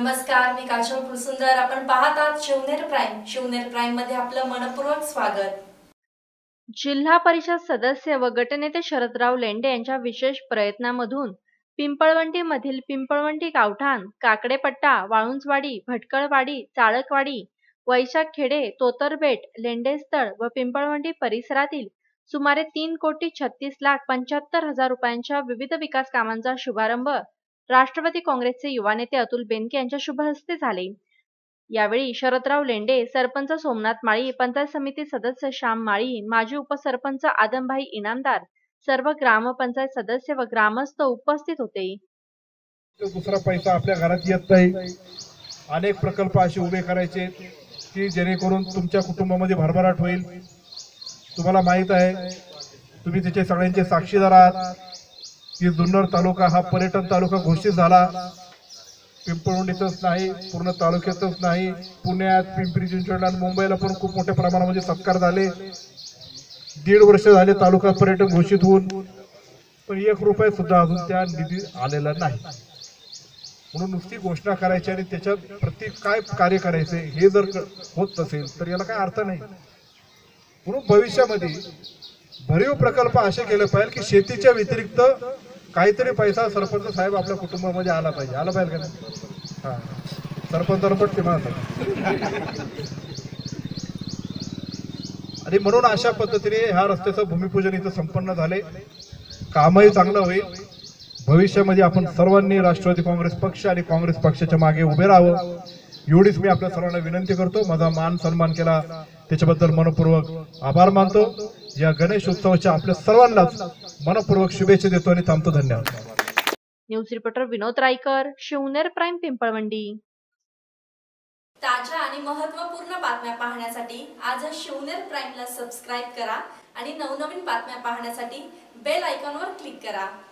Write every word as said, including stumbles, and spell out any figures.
नमस्कार, मी काजल फुलसुंदर. आपण पाहत आहात शिवनेर प्राईम. शिवनेर प्राईम मध्ये आपलं मनपूर्वक स्वागत. जिल्हा परिषद सदस्य व गटनेते शरदराव लेंडे यांच्या विशेष प्रयत्नामधून पिंपळवंडी मधील पिंपळवंडी गावठाण, काकडेपट्टा, वाळुंजवाडी, भटकळवाडी, चाळकवाडी, वैशाखखेडे, तोतरबेट, लेंडेस्थळ व पिंपळवंडी परिसरातील सुमारे तीन कोटी छत्तीस लाख पंच्याहत्तर हजार रुपयांच्या विविध विकास कामांचा शुभारंभ राष्ट्रवादी काँग्रेसचे युवा नेते अतुल बेनके यांच्या शुभ हस्ते झाले. यावेळी शरदराव लेंडे, सरपंच सोमनाथ माळी, पंचायत समिती सदस्य श्याम माळी, माजी उपसरपंच आदमभाई इनामदार, सर्व ग्रामपंचायत सदस्य व ग्रामस्थ उपस्थित होते. दुसरा पैसा आपल्या घरात येत नाही. अनेक प्रकल्प असे उभे करायचे की जेणेकरून तुमच्या कुटुंबामध्ये भरभराट होईल. तुम्हाला माहित आहे, तुम्ही तिचे सगळ्यांचे साक्षीदार आहात की जुन्नर तालुका हा पर्यटन तालुका घोषित झाला. पिंपळवंडीतच नाही, पूर्ण तालुक्यातच नाही, पुण्यात, पिंपरी चिंचवड आणि मुंबईला पण खूप मोठ्या प्रमाणामध्ये सत्कार झाले. दीड वर्ष झाले तालुका पर्यटन घोषित होऊन, पण एक रुपया सुद्धा अजून त्या निधी आलेला नाही. म्हणून नुसती घोषणा करायची आणि त्याच्यात प्रति काय कार्य करायचे हे जर होत नसेल तर याला काय अर्थ नाही. म्हणून भविष्यामध्ये भरीव प्रकल्प असे केले पाहिजे की शेतीच्या व्यतिरिक्त काहीतरी पैसा सरपंच साहेब आपल्या कुटुंबामध्ये आला पाहिजे. आला पाहिजे का नाही? हा, सरपंचाला पटते म्हणतात. आणि म्हणून अशा पद्धतीने ह्या रस्त्याचं भूमिपूजन इथं संपन्न झाले. कामही चांगलं होईल. भविष्यामध्ये आपण सर्वांनी राष्ट्रवादी काँग्रेस पक्ष आणि काँग्रेस पक्षाच्या मागे उभे राहावं एवढीच मी आपल्या सर्वांना विनंती करतो. माझा मान सन्मान केला त्याच्याबद्दल मनपूर्वक आभार मानतो. या गणेश उत्सवाच्या आपल्या सर्वांनाच मनपूर्वक शुभेच्छा देतो आणि थांबतो. धन्यवाद. News reporter Vinod Raikar, Shivner prime, Pimpalwandi. ताज्या आणि महत्त्वपूर्ण बातम्या पाहण्यासाठी आजच शिवनेर प्राईमला सबस्क्राईब करा आणि नवनवीन बातम्या पाहण्यासाठी बेल आयकॉनवर क्लिक करा.